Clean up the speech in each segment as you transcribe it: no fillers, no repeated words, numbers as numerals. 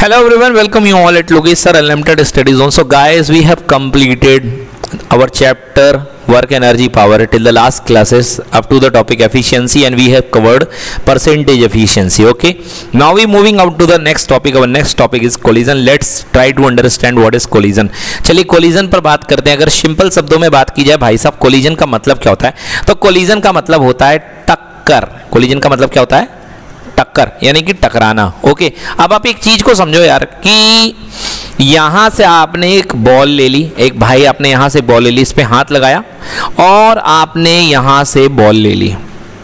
Hello everyone, welcome you all at Logesh Sir Unlimited Study Zone. So guys, we have completed our chapter work energy power till the last classes up to the topic efficiency, and we have covered percentage efficiency. Okay, now we moving out to the next topic. Our next topic is collision. Let's try to understand what is collision. चलिए collision पर बात करते हैं. अगर simple शब्दों में बात की जाए भाई साहब, collision का मतलब क्या होता है? तो collision का मतलब होता है टक्कर. collision का मतलब क्या होता है? टक्कर, यानी कि टकराना. ओके, अब आप एक चीज को समझो यार कि यहां से आपने एक बॉल ले ली, एक भाई आपने यहां से बॉल ले ली, इस पे हाथ लगाया, और आपने यहां से बॉल ले ली,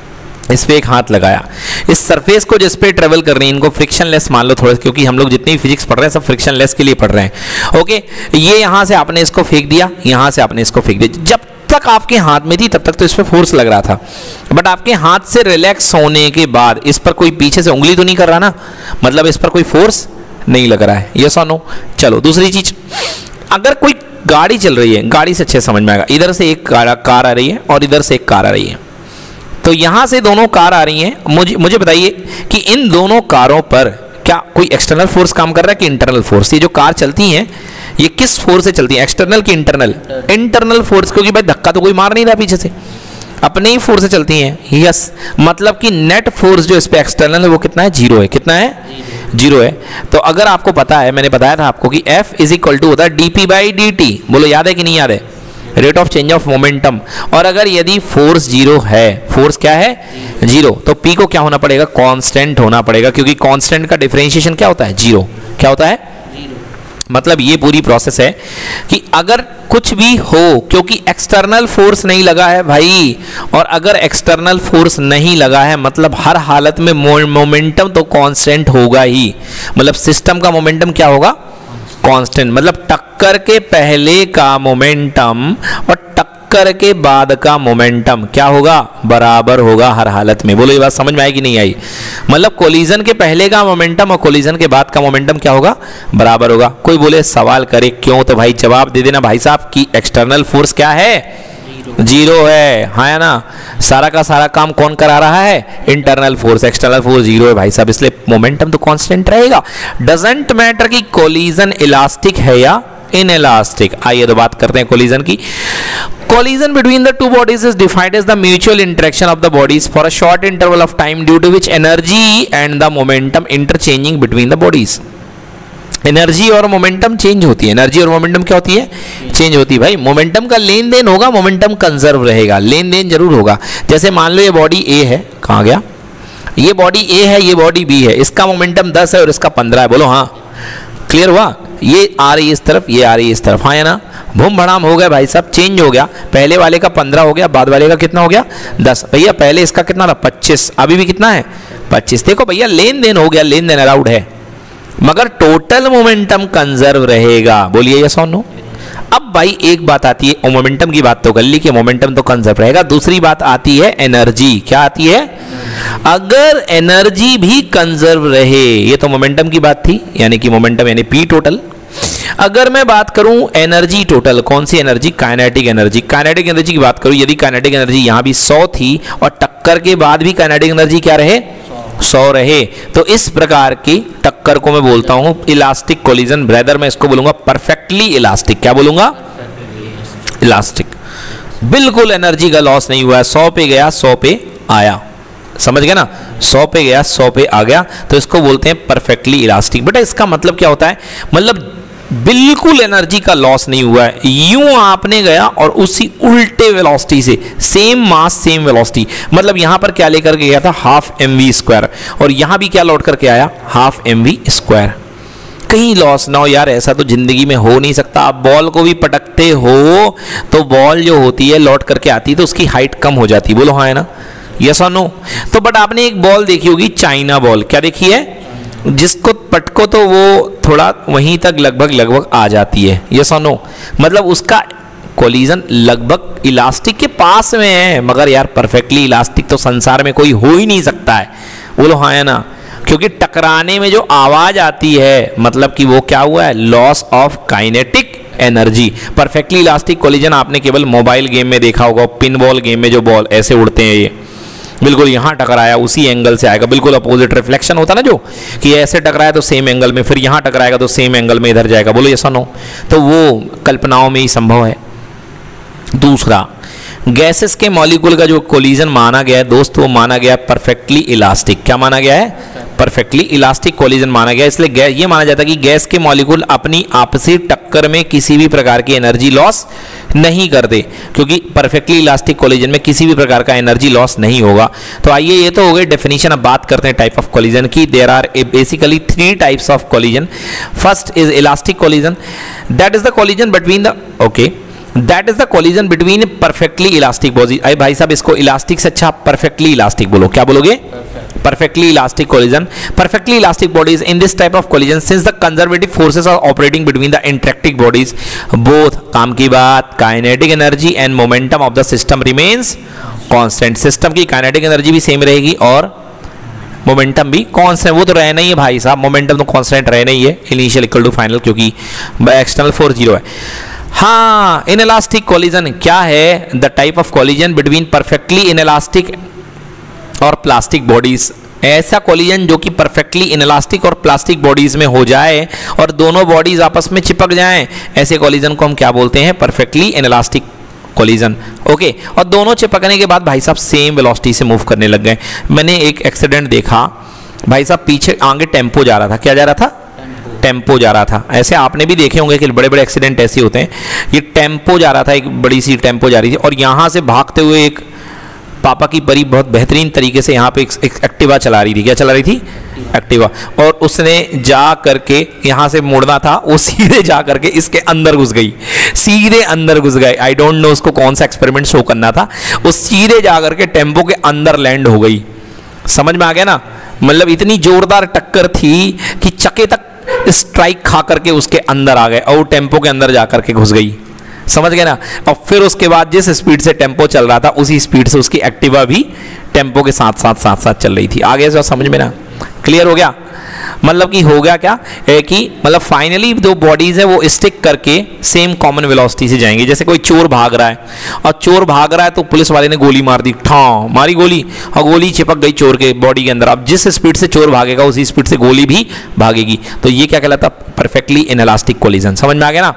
इस पे एक हाथ लगाया. इस सरफेस को जिस पे ट्रेवल कर रही है इनको फ्रिक्शनलेस मान लो थोड़ा, क्योंकि हम लोग जितनी फिजिक्स पढ़ रहे हैं सब फ्रिक्शनलेस के लिए पढ़ रहे हैं. ओके, ये यहां से आपने इसको फेंक दिया, यहां से आपने इसको फेंक दिया. जब तक आपके हाथ में थी तब तक तो इस पर फोर्स लग रहा था, बट आपके हाथ से रिलैक्स होने के बाद इस पर कोई पीछे से उंगली तो नहीं कर रहा ना, मतलब इस पर कोई फोर्स नहीं लग रहा है. यस और नो? चलो दूसरी चीज, अगर कोई गाड़ी चल रही है, गाड़ी से अच्छे समझ में आएगा. इधर से एक कार आ रही है और इधर से एक कार आ रही है, तो यहां से दोनों कार आ रही हैं. मुझे बताइए कि इन दोनों कारों पर क्या कोई एक्सटर्नल फोर्स काम कर रहा है कि इंटरनल फोर्स? ये जो कार चलती हैं ये किस फोर्स से चलती है, एक्सटर्नल की इंटरनल? इंटरनल फोर्स, क्योंकि भाई धक्का तो कोई मार नहीं रहा पीछे से, अपने ही फोर्स से चलती हैं. यस, मतलब कि नेट फोर्स जो इस पे एक्सटर्नल है वो कितना है? जीरो है. कितना है? जीरो है. तो अगर आपको पता है, मैंने बताया था आपको कि F इज इक्वल टू होता है dp बाई dt. बोलो याद है कि नहीं याद है? Rate of change of momentum. और अगर यदि फोर्स जीरो है, फोर्स क्या है? जीरो, तो P को क्या होना पड़ेगा? कांस्टेंट होना पड़ेगा, क्योंकि कांस्टेंट का डिफरेंशिएशन क्या होता है? जीरो. क्या होता है? मतलब ये पूरी प्रोसेस है कि अगर कुछ भी हो, क्योंकि एक्सटर्नल फोर्स नहीं लगा है भाई, और अगर एक्सटर्नल फोर्स नहीं लगा है मतलब हर हालत में मोमेंटम तो कांस्टेंट होगा ही. मतलब सिस्टम का मोमेंटम क्या होगा? कांस्टेंट. मतलब टक्कर के पहले का मोमेंटम और टक्कर के बाद का मोमेंटम क्या होगा? बराबर होगा हर हालत में. बोलो ये बात समझ में आई कि नहीं आई? मतलब कोलिजन के पहले का मोमेंटम और कोलिजन के बाद का मोमेंटम क्या होगा? बराबर होगा. कोई बोले सवाल करे क्यों, तो भाई जवाब दे देना भाई साहब कि एक्सटर्नल फोर्स क्या है? जीरो है. हाँ ना, सारा का सारा काम कौन करा रहा है? Internal force. External force zero है भाई साहब, इसलिए मोमेंटम तो कांस्टेंट रहेगा. डजंट मैटर कि कोलिजन इलास्टिक है या इनइलास्टिक. आइए तो बात करते हैं कोलिजन की. Collision between the two bodies is defined as the mutual interaction of the bodies for a short interval of time due to which energy and the momentum interchanging between the bodies. Energy और momentum change होती है. Energy और momentum क्या होती है? Change होती है भाई. मोमेंटम का लेन देन होगा, मोमेंटम कंजर्व रहेगा. लेन देन जरूर होगा. जैसे मान लो ये बॉडी ए है, कहाँ गया? ये बॉडी ए है, ये बॉडी बी है, इसका मोमेंटम 10 है और इसका 15 है. बोलो हाँ, क्लियर हुआ? ये आ रही है इस तरफ, ये आ रही है इस तरफ. हाँ है ना? भूम भड़ाम हो गया भाई साहब, चेंज हो गया. पहले वाले का 15 हो गया, बाद वाले का कितना हो गया? 10. भैया पहले इसका कितना था? 25. अभी भी कितना है? 25. देखो भैया लेन देन हो गया, लेन देन अलाउड है, मगर टोटल मोमेंटम कंजर्व रहेगा. बोलिए यस और नो? अब भाई एक बात आती है, मोमेंटम की बात तो कर ली कि मोमेंटम तो कंजर्व रहेगा. दूसरी बात आती है एनर्जी. क्या आती है? अगर एनर्जी भी कंजर्व रहे, ये तो मोमेंटम की बात थी, यानी कि मोमेंटम यानी P टोटल. अगर मैं बात करूं एनर्जी टोटल, कौन सी energy? Kinetic energy. Kinetic energy की बात करूं, यदि काइनेटिक एनर्जी यहां भी 100 थी और टक्कर के बाद भी काइनेटिक एनर्जी क्या रहे? 100 रहे, तो इस प्रकार की टक्कर को मैं बोलता हूं इलास्टिक कोलिजन. ब्रदर मैं इसको बोलूंगा परफेक्टली इलास्टिक. क्या बोलूंगा? इलास्टिक. बिल्कुल एनर्जी का लॉस नहीं हुआ है. 100 पे गया, 100 पे आया. समझ गया ना? 100 पे गया, 100 पे आ गया, तो इसको बोलते हैं परफेक्टली इलास्टिक. बेटा इसका मतलब क्या होता है? मतलब बिल्कुल एनर्जी का लॉस नहीं हुआ है. यूं आपने गया और उसी उल्टे वेलोसिटी से, सेम मास सेम वेलोसिटी, मतलब यहां पर क्या लेकर के गया था? हाफ mv², और यहां भी क्या लौट करके आया? Half mv². कहीं लॉस ना हो यार, ऐसा तो जिंदगी में हो नहीं सकता. आप बॉल को भी पटकते हो तो बॉल जो होती है लौट करके आती है, तो उसकी हाइट कम हो जाती है. बोलो हाँ है ना? यस और नो? तो बट आपने एक बॉल देखी होगी, चाइना बॉल. क्या देखी है? जिसको पटको तो वो थोड़ा वहीं तक लगभग आ जाती है. यस और नो? मतलब उसका कोलिजन लगभग इलास्टिक के पास में है, मगर यार परफेक्टली इलास्टिक तो संसार में कोई हो ही नहीं सकता है. बोलो हाँ है ना? क्योंकि टकराने में जो आवाज आती है मतलब कि वो क्या हुआ है? Loss of kinetic energy. Perfectly elastic collision आपने केवल मोबाइल गेम में देखा होगा, पिन बॉल गेम में जो बॉल ऐसे उड़ते हैं ये, बिल्कुल यहाँ टकराया उसी एंगल से आएगा, बिल्कुल अपोजिट रिफ्लेक्शन होता ना जो कि ऐसे टकराया तो सेम एंगल में, फिर यहाँ टकराएगा तो सेम एंगल में इधर जाएगा। बोलो यस और नो? तो वो कल्पनाओं में ही संभव है। दूसरा, गैसेस के मॉलिक्यूल का जो कोलिजन माना गया है दोस्त, वो माना गया है परफेक्टली इलास्टिक। क्या माना गया है? परफेक्टली इलास्टिक कोलिजन माना गया। इसलिए ये माना जाता है कि गैस के मॉलिक्यूल अपनी आपसी टक्कर में किसी भी प्रकार की एनर्जी लॉस नहीं करते, क्योंकि परफेक्टली इलास्टिक कोलिजन में किसी भी प्रकार का एनर्जी लॉस नहीं होगा। तो आइए, ये तो हो गई डेफिनेशन। अब बात करते हैं टाइप ऑफ कोलिजन की। There are basically 3 types of collision. First is elastic collision, that is the collision between the that is the collision between perfectly elastic body. अरे भाई साहब, इसको इलास्टिक से अच्छा परफेक्टली इलास्टिक बोलो। क्या बोलोगे? Perfectly elastic collision. Perfectly elastic bodies in this type of collision, since the conservative forces are operating between the interacting bodies, both काम की बात kinetic energy and momentum of the system remains constant. System की kinetic energy भी same रहेगी और momentum भी constant. वो तो रहना ही है भाई साहब, मोमेंटम तो कांस्टेंट रहना ही है, इनिशियल इक्वल टू फाइनल, क्योंकि एक्सटर्नल फोर्स 0 है। हाँ, इनइलास्टिक कोलिजन क्या है? The type of collision between perfectly inelastic और प्लास्टिक बॉडीज। ऐसा कोलिजन जो कि परफेक्टली इनइलास्टिक और प्लास्टिक बॉडीज में हो जाए और दोनों बॉडीज आपस में चिपक जाएं, ऐसे कोलिजन को हम क्या बोलते हैं? Perfectly inelastic collision. ओके, और दोनों चिपकने के बाद भाई साहब सेम वेलोसिटी से मूव करने लग गए। मैंने एक एक्सीडेंट देखा भाई साहब, पीछे आगे टेम्पो जा रहा था। क्या जा रहा था? टेम्पो जा रहा था। ऐसे आपने भी देखे होंगे कि बड़े बड़े एक्सीडेंट ऐसे होते हैं। ये टेम्पो जा रहा था, एक बड़ी सी टेम्पो जा रही थी और यहाँ से भागते हुए एक पापा की परी बहुत बेहतरीन तरीके से यहाँ पे एक एक्टिवा चला रही थी। क्या चला रही थी? एक्टिवा। और उसने जा करके यहाँ से मुड़ना था, वो सीधे जा करके इसके अंदर घुस गई, सीधे अंदर घुस गई। आई डोंट नो उसको कौन सा एक्सपेरिमेंट शो करना था, वो सीधे जा करके टेम्पो के अंदर लैंड हो गई। समझ में आ गया ना? मतलब इतनी जोरदार टक्कर थी कि चक्के तक स्ट्राइक खा करके उसके अंदर आ गए और वो टेम्पो के अंदर जा करके घुस गई। समझ गए ना? और फिर उसके बाद जिस स्पीड से टेम्पो चल रहा था उसी स्पीड से उसकी एक्टिवा भी टेम्पो के साथ साथ चल रही थी। आगे से समझ में ना? क्लियर हो गया? मतलब कि हो गया क्या कि मतलब फाइनली दो बॉडीज है वो स्टिक करके सेम कॉमन वेलोसिटी से जाएंगे। जैसे कोई चोर भाग रहा है और चोर भाग रहा है तो पुलिस वाले ने गोली मार दी, ठां मारी गोली और गोली चिपक गई चोर के बॉडी के अंदर। अब जिस स्पीड से चोर भागेगा उसी स्पीड से गोली भी भागेगी। तो ये क्या कहलाता? Perfectly inelastic collision. समझ में आ गया ना?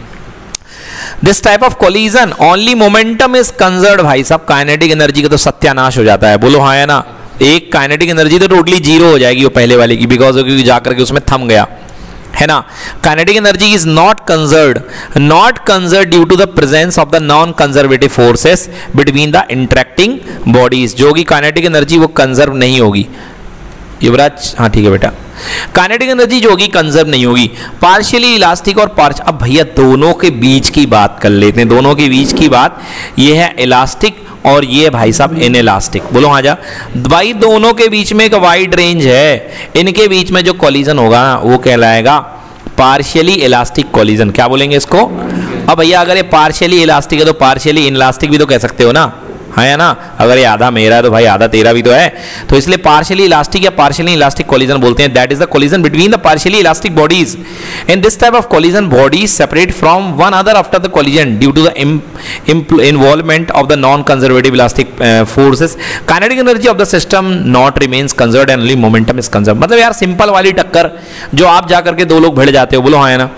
This type of collision only momentum is conserved. भाई साहब, काइनेटिक एनर्जी का तो सत्यानाश हो जाता है। बोलो हाँ या ना? एक काइनेटिक एनर्जी तो टोटली 0 हो जाएगी वो पहले वाले की, बिकॉज क्योंकि जाकर के उसमें थम गया है ना। Kinetic energy is not conserved due to the presence of the non conservative forces between the interacting bodies. जो कि काइनेटिक एनर्जी वो कंजर्व नहीं होगी। युवराज, हाँ ठीक है बेटा, काइनेटिक एनर्जी जो होगी कंजर्व नहीं होगी। पार्शियली इलास्टिक और अब भैया दोनों के बीच की बात कर लेते हैं। दोनों के बीच की बात ये है इलास्टिक और ये भाई साहब इनइलास्टिक। बोलो हाँ जा भाई, दोनों के बीच में एक वाइड रेंज है। इनके बीच में जो कोलिजन होगा ना वो कहलाएगा पार्शियली इलास्टिक कोलिजन। क्या बोलेंगे इसको? अब भैया अगर ये पार्शियली इलास्टिक है तो पार्शियली इनइलास्टिक भी तो कह सकते हो ना, है ना? अगर ये आधा मेरा है तो भाई आधा तेरा भी तो है। तो इसलिए पार्शियली इलास्टिक या पार्शियली इलास्टिक कोलिजन बोलते हैं। That is the collision between the partially elastic bodies. In this type of collision bodies separate from one other after the collision due to the involvement of the non conservative elastic forces. Kinetic energy of the system not remains conserved and only momentum is conserved. मतलब यार simple वाली टक्कर जो आप जाकर के दो लोग भिड़ जाते हो, बोलो हाँ है ना?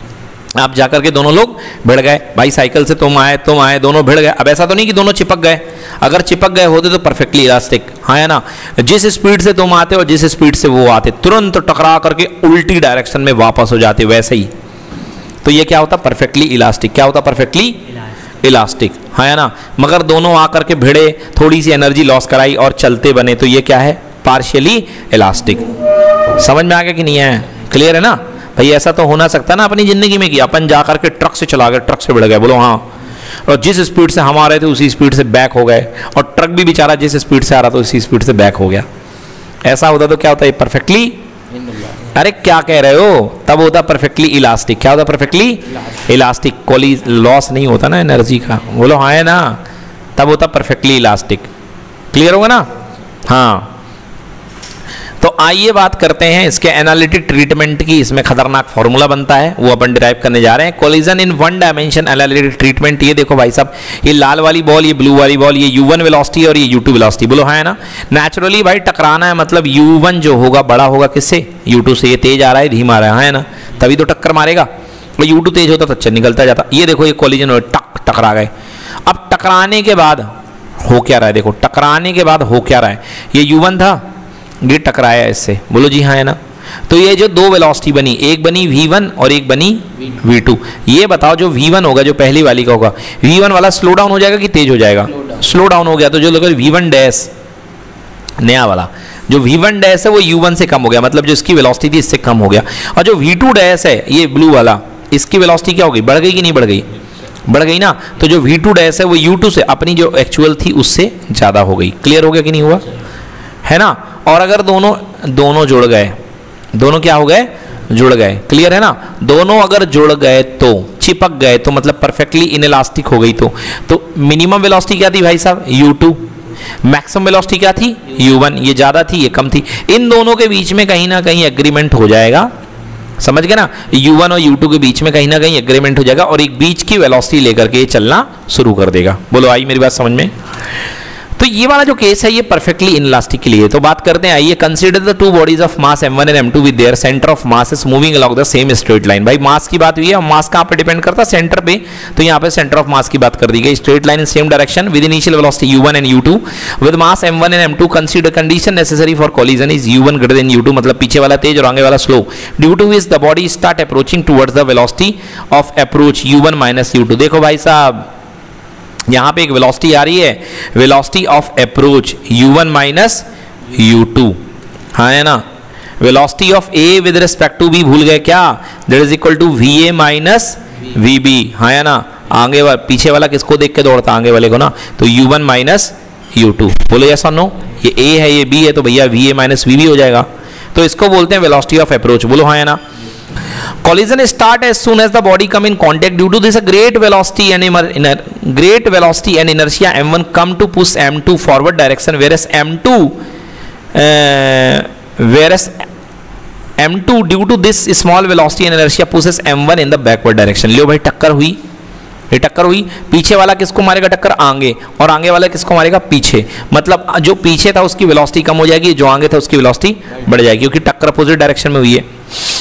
आप जाकर के दोनों लोग भिड़ गए भाई, साइकिल से तुम आए दोनों भिड़ गए। अब ऐसा तो नहीं कि दोनों चिपक गए, अगर चिपक गए होते तो परफेक्टली इलास्टिक, हाँ है ना? जिस स्पीड से तुम आते हो जिस स्पीड से वो आते तुरंत टकरा करके उल्टी डायरेक्शन में वापस हो जाते वैसे ही। तो ये क्या होता? Perfectly elastic. क्या होता? परफेक्टली इलास्टिक, हाँ है ना? मगर दोनों आकर के भिड़े, थोड़ी सी एनर्जी लॉस कराई और चलते बने, तो ये क्या है? Partially elastic. समझ में आ गया कि नहीं है? क्लियर है ना भाई? ऐसा तो हो ना सकता ना अपनी जिंदगी में कि अपन जा करके ट्रक से चला गए, ट्रक से भिड़ गए। बोलो हाँ। और जिस स्पीड से हम आ रहे थे उसी स्पीड से बैक हो गए और ट्रक भी बेचारा जिस स्पीड से आ रहा था उसी स्पीड से बैक हो गया। ऐसा होता तो क्या होता है? परफेक्टली, अरे क्या कह रहे हो? तब होता परफेक्टली इलास्टिक। क्या होता? Perfectly elastic. कोई लॉस नहीं होता ना एनर्जी का। बोलो हाँ है ना? तब होता परफेक्टली इलास्टिक। क्लियर होगा ना? हाँ। तो आइए बात करते हैं इसके एनालिटिक ट्रीटमेंट की। इसमें खतरनाक फॉर्मूला बनता है, वो अपन डिराइव करने जा रहे हैं। Collision in one dimension analytic treatment. ये देखो भाई साहब, ये लाल वाली बॉल, ये ब्लू वाली बॉल, ये u1 वेलोसिटी और ये u2 वेलोसिटी। बोलो हाँ है ना। नेचुरली भाई टकराना है, मतलब u1 जो होगा बड़ा होगा किससे, u2 से। ये तेज आ रहा है, धीमा आ रहा है ना, तभी तो टक्कर मारेगा। और u2 तेज होता तो अच्छा निकलता जाता। ये देखो ये कोलिजन हो, टकरा गए। अब टकराने के बाद हो क्या रहा है, देखो टकराने के बाद हो क्या रहा है। ये u1 था, ये टकराया इससे। बोलो जी हाँ है ना। तो ये जो दो वेलोसिटी बनी, एक बनी v1 और एक बनी v2। ये बताओ जो v1 होगा, जो पहली वाली का होगा, v1 वाला स्लो डाउन हो जाएगा कि तेज हो जाएगा? स्लो डाउन हो गया। तो जो लोग v1 डैश नया वाला जो v1 डैश है वो u1 से कम हो गया, मतलब जो इसकी वेलोसिटी थी इससे कम हो गया। और जो v2 डैश है ये ब्लू वाला, इसकी वेलोसिटी क्या हो गई, बढ़ गई कि नहीं बढ़ गई? बढ़ गई ना। तो जो v2 डैश है वो u2 से अपनी जो एक्चुअल थी उससे ज़्यादा हो गई। क्लियर हो गया कि नहीं हुआ, है ना। और अगर दोनों जुड़ गए, दोनों क्या हो गए, जुड़ गए। क्लियर है ना। दोनों अगर जुड़ गए तो चिपक गए तो मतलब परफेक्टली इनइलास्टिक हो गई। तो मिनिमम वेलोसिटी क्या थी भाई साहब, u2। मैक्सिमम वेलोसिटी क्या थी, u1। ये ज़्यादा थी, ये कम थी। इन दोनों के बीच में कहीं ना कहीं एग्रीमेंट हो जाएगा, समझ गए ना। u1 और u2 के बीच में कहीं ना कहीं एग्रीमेंट हो जाएगा और एक बीच की वेलोसिटी लेकर के चलना शुरू कर देगा। बोलो आई मेरी बात समझ में। तो ये वाला जो केस है ये परफेक्टली इनइलास्टिक के लिए। तो बात करते हैं, आइए। Consider the two bodies of mass m1 and m2 with their centre of mass is moving along the same straight line. भाई मास की बात हुई है, मास कहाँ पे डिपेंड करता है, सेंटर पे। तो यहाँ पे सेंटर ऑफ मास की बात कर दी गई। Straight line in same direction with initial velocity u1 and u2 with mass m1 and m2। Consider condition necessary for collision is u1 greater than u2, मतलब पीछे वाला तेज और आगे वाला slow. Due to which the body start approaching towards the velocity of approach u1 minus u2। देखो भाई साहब, यहां पे एक वेलोसिटी आ रही है, velocity of approach u1 minus u2, हाँ है ना। Velocity of a with respect to b भूल गए क्या, that is equal to va minus vb, हाँ है ना। आगे वाला पीछे वाला किसको देख के दौड़ता, आगे वाले को ना। तो u1 माइनस u2। बोलो यस और नो। ये a है ये b है, तो भैया va माइनस vb हो जाएगा। तो इसको बोलते हैं वेलोसिटी ऑफ अप्रोच। बोलो हाँ है ना। Collision start as soon as the body come in contact. Due to this, a great velocity and inertia m1 come to push m2 forward direction, whereas m2 due to this small velocity and inertia pushes m1 in the backward direction. लो भाई टक्कर हुई, ये टक्कर हुई। पीछे वाला किसको मारेगा टक्कर, आगे, और आगे वाला किसको मारेगा, पीछे। मतलब जो पीछे था उसकी वेलोसिटी कम हो जाएगी, जो आगे था उसकी वेलोसिटी बढ़ जाएगी, क्योंकि टक्कर अपोजिट डायरेक्शन में हुई है।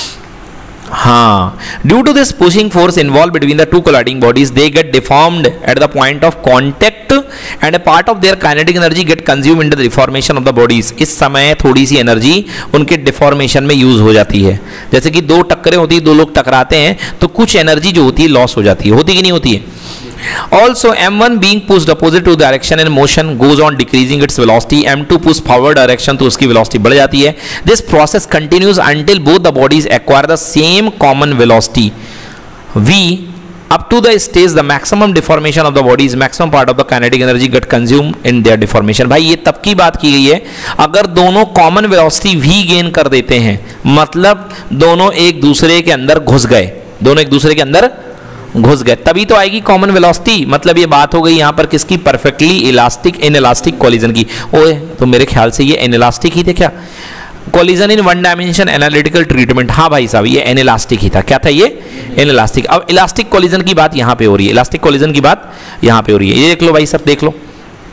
हाँ, due to this pushing force involve between the two colliding bodies, they get deformed at the point of contact and a part of their kinetic energy get consume in the deformation of the bodies. इस समय थोड़ी सी energy उनके deformation में use हो जाती है। जैसे कि दो टक्करें होती है, दो लोग टकराते हैं तो कुछ एनर्जी जो होती है लॉस हो जाती है, होती कि नहीं होती है। Also, m1 being pushed opposite to direction and motion goes on decreasing its velocity. m2 push forward direction, तो उसकी velocity बढ़ जाती है। This process continues until both the bodies acquire the same common velocity v. Up to the stage, the maximum deformation of the bodies, maximum part of the kinetic energy get consumed in their deformation. भाई ये तब की बात की गई है अगर दोनों common velocity v gain कर देते हैं, मतलब दोनों एक दूसरे के अंदर घुस गए, दोनों एक दूसरे के अंदर घुस गए, तभी तो आएगी कॉमन वेलोसिटी। मतलब ये बात हो गई यहाँ पर किसकी, परफेक्टली इलास्टिक इनइलास्टिक कोलिजन की। ओए तो मेरे ख्याल से ये इनइलास्टिक ही थे क्या, collision in one dimension analytical treatment. हाँ भाई साहब ये इनइलास्टिक ही था। क्या था ये, इनइलास्टिक। अब इलास्टिक कोलिजन की बात यहाँ पे हो रही है, इलास्टिक कोलिजन की बात यहाँ पे हो रही है। ये देख लो भाई साहब, देख लो।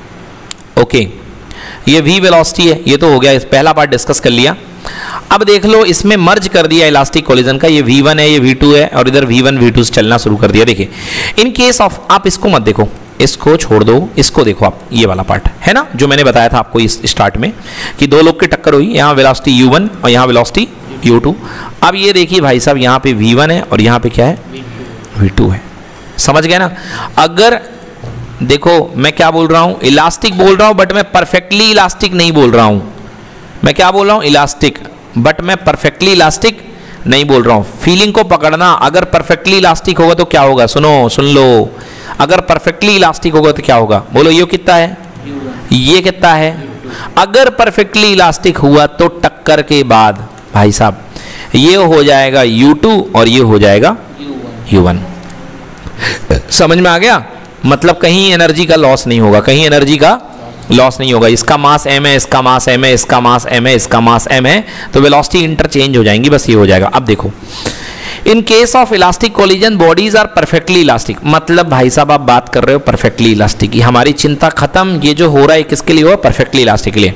ओके, ये v वेलोसिटी है, ये तो हो गया, पहला पार्ट डिस्कस कर लिया। अब देख लो इसमें मर्ज कर दिया इलास्टिक कोलिजन का, ये v1 है, ये v2 है, और इधर v1 v2 से चलना शुरू कर दिया। देखिए इन केस ऑफ, आप इसको मत देखो, इसको छोड़ दो, इसको देखो आप, ये वाला पार्ट है ना जो मैंने बताया था आपको इस स्टार्ट में कि दो लोग की टक्कर हुई, यहाँ वेलोसिटी u1 और यहाँ वेलोसिटी u2। अब ये देखिए भाई साहब, यहाँ पे v1 है और यहाँ पे क्या है, v2 है। समझ गए ना। अगर देखो मैं क्या बोल रहा हूँ, इलास्टिक बोल रहा हूँ बट मैं परफेक्टली इलास्टिक नहीं बोल रहा हूँ। मैं क्या बोल रहा हूँ, इलास्टिक, बट मैं परफेक्टली इलास्टिक नहीं बोल रहा हूँ। फीलिंग को पकड़ना, अगर परफेक्टली इलास्टिक होगा तो क्या होगा, सुनो सुन लो। अगर परफेक्टली इलास्टिक होगा तो क्या होगा, बोलो ये कितना है, ये कितना है। अगर परफेक्टली इलास्टिक हुआ तो टक्कर के बाद भाई साहब ये हो जाएगा u2 और ये हो जाएगा u1। समझ में आ गया। मतलब कहीं एनर्जी का लॉस नहीं होगा, कहीं एनर्जी का लॉस नहीं होगा। इसका मास m है, इसका मास m है, इसका मास m है, इसका मास m है, तो वेलोसिटी इंटरचेंज हो जाएंगी, बस ये हो जाएगा। अब देखो, in case of elastic collision bodies are perfectly elastic. मतलब भाई साहब आप बात कर रहे हो परफेक्टली इलास्टिक की, हमारी चिंता खत्म। ये जो हो रहा है किसके लिए हो, परफेक्टली इलास्टिक के लिए।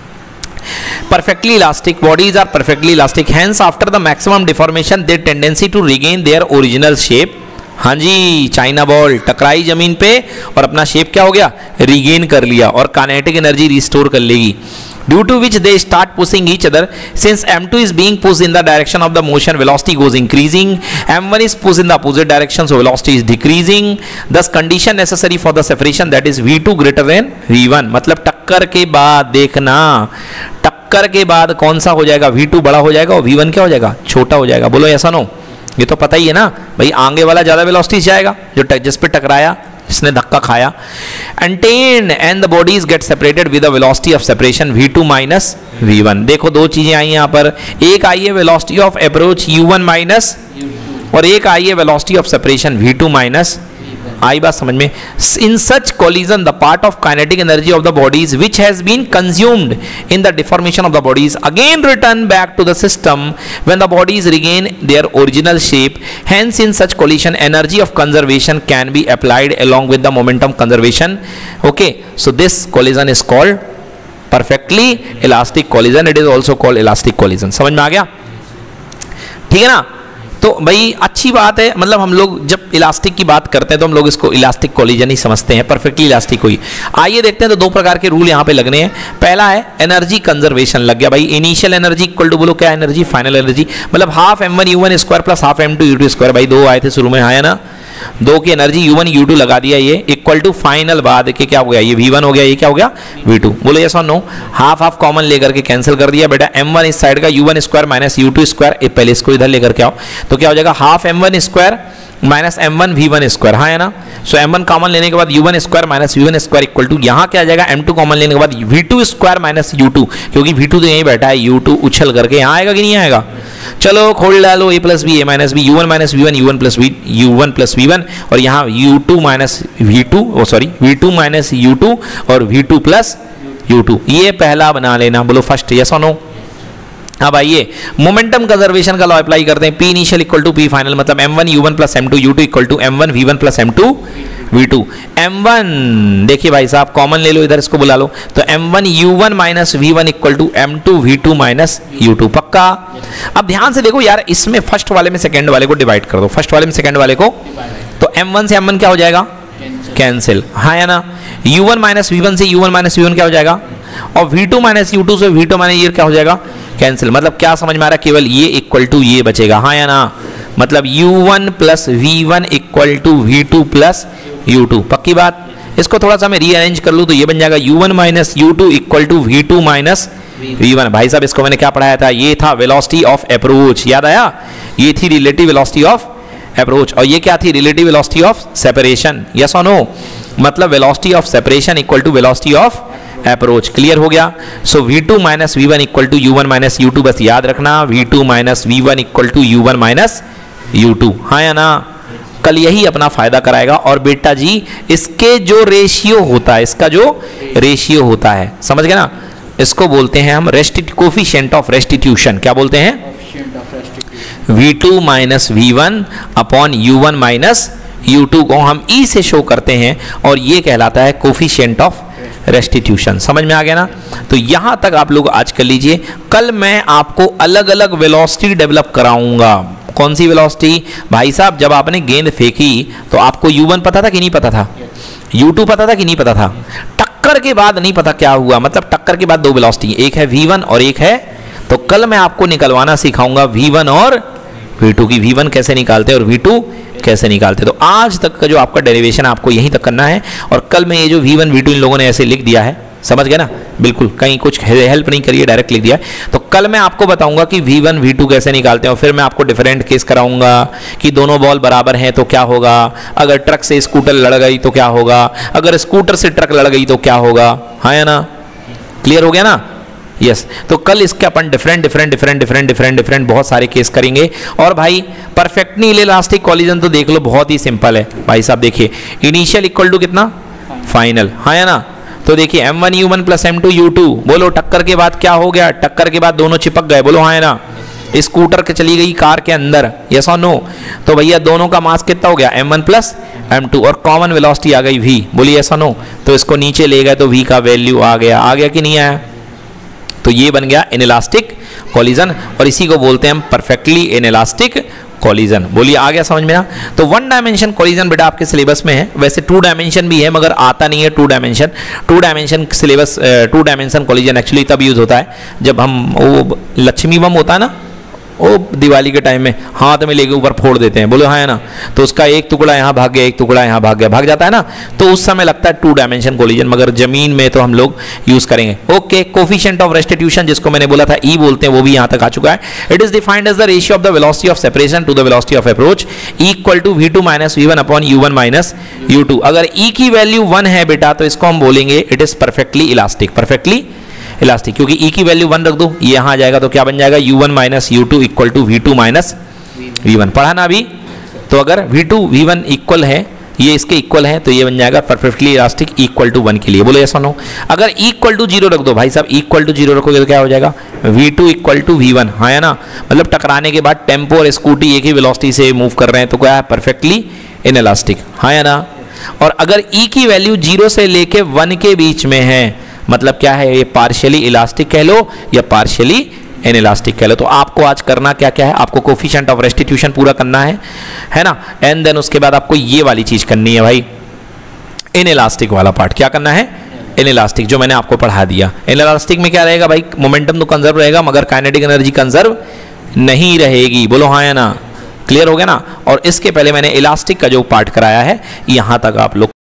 perfectly elastic bodies are perfectly elastic, hence after the maximum deformation their tendency to regain their original shape। हाँ जी, चाइना बॉल टकराई जमीन पे और अपना शेप क्या हो गया, रीगेन कर लिया और काइनेटिक एनर्जी रिस्टोर कर लेगी। Due to which they start pushing each other. Since m2 is being pushed in the direction of the motion, velocity goes increasing. m1 is pushed in the opposite direction, so velocity is decreasing. Thus condition necessary for the separation, that is v2 greater than v1। मतलब टक्कर के बाद देखना, टक्कर के बाद कौन सा हो जाएगा, v2 बड़ा हो जाएगा और v1 क्या हो जाएगा, छोटा हो जाएगा। बोलो ऐसा नो, ये तो पता ही है ना भाई, आगे वाला ज्यादा वेलोसिटी से जाएगा जो जिस पे टकराया, इसने धक्का खाया। And then and the bodies get separated with the velocity of separation v2 minus v1। देखो दो चीजें आई यहाँ पर, एक आई है velocity of approach u1 minus और एक आई है velocity of separation v2 minus. आई बात समझ में। In such collision the part of kinetic energy of the bodies which has been consumed in the deformation of the bodies again return back to the system when the bodies regain their original shape. Hence in such collision energy of conservation can be applied along with the momentum conservation। okay, so this collision is called perfectly elastic collision, it is also called elastic collision। समझ में आ गया, ठीक है ना। तो भाई अच्छी बात है, मतलब हम लोग जब इलास्टिक की बात करते हैं तो हम लोग इसको इलास्टिक कोलिजन ही समझते हैं, परफेक्टली इलास्टिक हुई। आइए देखते हैं, तो दो प्रकार के रूल यहाँ पे लगने हैं। पहला है एनर्जी कंजर्वेशन लग गया भाई, इनिशियल एनर्जी इक्वल टू, बोलो क्या एनर्जी, फाइनल एनर्जी, मतलब half m1 u1 square plus half m2 u2 square. भाई दो आए थे शुरू में, आया ना, दो की एनर्जी u1 u2 लगा दिया, ये इक्वल टू फाइनल बाद के क्या हो गया, ये v1 हो गया, ये क्या हो गया v2। बोलो यस और नो, हाफ हाफ कॉमन लेकर के कैंसिल कर दिया बेटा, m1 इस साइड का u1 square minus u2 square, पहले इसको इधर लेकर के आओ, तो क्या हो जाएगा half m1 square minus m1 v1 square. हाँ है ना, सो m1 कॉमन लेने के बाद u1 square minus v1 square equal to, यहाँ क्या आ जाएगा m2 कॉमन लेने के बाद v2 स्क्वायर माइनस u2, क्योंकि v2 तो यहीं बैठा है, u2 उछल करके यहाँ आएगा कि नहीं आएगा। चलो खोल डालो, a plus b a minus b, u1 minus v1 u1 plus v1 और यहाँ u2 minus v2, sorry v2 minus u2 और v2 प्लस u2, ये पहला बना लेना। बोलो फर्स्ट यस और नो। अब आइए मोमेंटम कंजर्वेशन का लॉ अप्लाई करते हैं, P initial equal to P final, मतलब m1 u1 plus m2 u2 equal to m1 v1 plus m2 v2। m1 देखिए भाई साहब कॉमन ले लो, इधर इसको बुला लो, तो m1 u1 minus v1 equal to m2 v2 minus u2, पक्का। अब ध्यान से देखो यार, इसमें फर्स्ट वाले में सेकंड वाले को डिवाइड कर दो, फर्स्ट वाले में सेकंड वाले को, तो m1 से m1 क्या हो जाएगा, कैंसिल। हाँ या ना, u1 माइनस v1 से u1 माइनस v1 क्या हो जाएगा, और v2 माइनस u2 से v2 माइनस ये क्या हो जाएगा, कैंसिल। मतलब क्या समझ में आ रहा है, केवल ये इक्वल टू ये बचेगा। हाँ या ना, मतलब u1 plus v1 equal to v2 plus u2, पक्की बात। इसको थोड़ा सा मैं रीअरेंज कर लूँ तो ये बन जाएगा u1 minus u2 equal to v2 minus v1। भाई साहब इसको मैंने क्या पढ़ाया था, ये था वेलोसिटी ऑफ अप्रोच, याद आया, ये थी रिलेटिव वेलोसिटी ऑफ अप्रोच, और ये क्या थी, relative velocity of separation. Yes और नो, मतलब velocity of separation equal to velocity of approach. Clear हो गया। So v2 minus v1 equal to u1 minus u2, बस याद रखना, v2 minus v1 equal to u1 minus u2। हाँ या ना, कल यही अपना फायदा कराएगा। और बेटा जी इसके जो रेशियो होता है, इसका जो रेशियो होता है, समझ गए ना, इसको बोलते हैं हम कोफिशिएंट ऑफ रेस्टिट्यूशन। क्या बोलते हैं, v2 minus v1 upon u1 minus u2 को हम e से शो करते हैं, और ये कहलाता है कोफिशिएंट ऑफ रेस्टिट्यूशन। समझ में आ गया ना। तो यहां तक आप लोग आज कर लीजिए, कल मैं आपको अलग अलग वेलोसिटी डेवलप कराऊंगा। कौन सी वेलोसिटी, भाई साहब जब आपने गेंद फेंकी तो आपको u1 पता था कि नहीं पता था, u2 पता था कि नहीं पता था, टक्कर के बाद नहीं पता क्या हुआ, मतलब टक्कर के बाद दो वेलोसिटी, एक है v1 और एक है, तो कल मैं आपको निकलवाना सिखाऊंगा v1 और v2 की, v1 कैसे निकालते हैं और v2 कैसे निकालते। तो आज तक का जो आपका डेरिवेशन आपको यहीं तक करना है, और कल में ये जो v1 v2 इन लोगों ने ऐसे लिख दिया है, समझ गए ना, बिल्कुल कहीं कुछ हेल्प नहीं करिए, डायरेक्ट लिख दिया है। तो कल मैं आपको बताऊंगा कि v1 v2 कैसे निकालते हैं, और फिर मैं आपको डिफरेंट केस कराऊंगा कि दोनों बॉल बराबर हैं तो क्या होगा, अगर ट्रक से स्कूटर लड़ गई तो क्या होगा, अगर स्कूटर से ट्रक लड़ गई तो क्या होगा। हाँ या ना, क्लियर हो गया ना। यस, तो कल इसके अपन डिफरेंट बहुत सारे केस करेंगे। और भाई परफेक्टली इलास्टिक कोलिजन तो देख लो, बहुत ही सिंपल है भाई साहब। देखिए इनिशियल इक्वल टू कितना, फाइनल। हाँ या ना, तो देखिए M1U1 प्लस M2U2, बोलो टक्कर के बाद क्या हो गया, टक्कर के बाद दोनों चिपक गए, बोलो हाँ है ना। स्कूटर के चली गई कार के अंदर, यस और नो, तो भैया दोनों का मास कितना हो गया M1 प्लस M2 और कॉमन वेलोसिटी आ गई v, बोलिए यस और नो। तो इसको नीचे ले गए तो v का वैल्यू आ गया कि नहीं आया, तो ये बन गया इनइलास्टिक कॉलिजन और इसी को बोलते हैं हम परफेक्टली इनइलास्टिक कॉलिजन। बोलिए आ गया समझ में ना। तो वन डायमेंशन कॉलिजन बेटा आपके सिलेबस में है, वैसे टू डायमेंशन भी है मगर आता नहीं है two dimension syllabus. Two dimension collision actually तब यूज होता है जब हम वो लक्ष्मी बम होता है ना, वो दिवाली के टाइम में हाथ में लेके ऊपर फोड़ देते हैं, बोलो हाँ है ना, तो उसका एक टुकड़ा यहाँ भाग गया, एक टुकड़ा यहाँ भाग गया, भाग जाता है ना, तो उस समय लगता है टू डायमेंशन कॉलिजन, मगर जमीन में तो हम लोग यूज करेंगे। ओके, कोफिशिएंट ऑफ रेस्टिट्यूशन जिसको मैंने बोला था ई बोलते हैं, वो भी यहाँ तक आ चुका है। It is defined as the ratio of the velocity of separation to the velocity of approach equal to v2 minus v1 upon u1 minus u2। अगर e की वैल्यू 1 है बेटा तो इसको हम बोलेंगे it is perfectly elastic, perfectly elastic, क्योंकि e की वैल्यू 1 रख दो, ये यहाँ आ जाएगा तो क्या बन जाएगा u1 minus u2 equal to v2 minus v1। पढ़ा ना अभी, तो अगर v2 v1 इक्वल है, ये इसके इक्वल है, तो ये बन जाएगा परफेक्टली इलास्टिक इक्वल टू 1 के लिए, बोलो ऐसा नो। अगर इक्वल टू 0 रख दो भाई साहब, इक्वल टू 0 रखोगे तो क्या हो जाएगा v2 इक्वल टू v1, हाँ है ना, मतलब टकराने के बाद टेम्पो और स्कूटी एक ही वेलोसिटी से मूव कर रहे हैं तो क्या है परफेक्टली इनइलास्टिक, हाँ है ना। और अगर e की वैल्यू 0 से लेके 1 के बीच में है, मतलब क्या है, ये पार्शियली इलास्टिक कह लो या पार्शियली इनइलास्टिक कह लो। तो आपको आज करना क्या क्या है, आपको कोफिशिएंट ऑफ रेस्टिट्यूशन पूरा करना है ना, एंड देन उसके बाद आपको ये वाली चीज करनी है भाई, इनइलास्टिक वाला पार्ट। क्या करना है, इनइलास्टिक, जो मैंने आपको पढ़ा दिया। इनइलास्टिक में क्या रहेगा भाई, मोमेंटम तो कंजर्व रहेगा मगर काइनेटिक एनर्जी कंजर्व नहीं रहेगी, बोलो हाँ या ना। क्लियर हो गया ना। और इसके पहले मैंने इलास्टिक का जो पार्ट कराया है यहाँ तक आप लोग